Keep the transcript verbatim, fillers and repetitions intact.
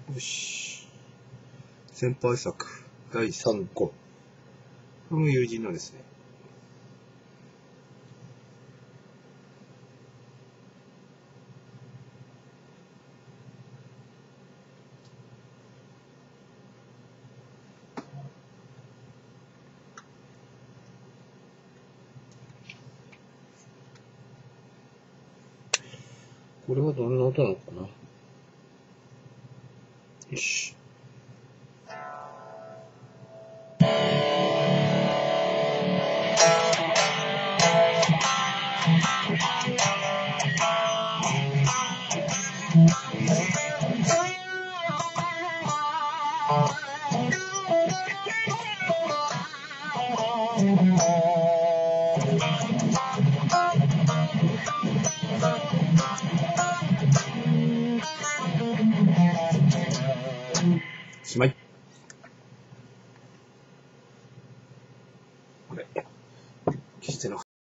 よし。先輩作だいさんこ。これも友人のですね。これはどんな音なのかな。よし。しまい。これ。消してな。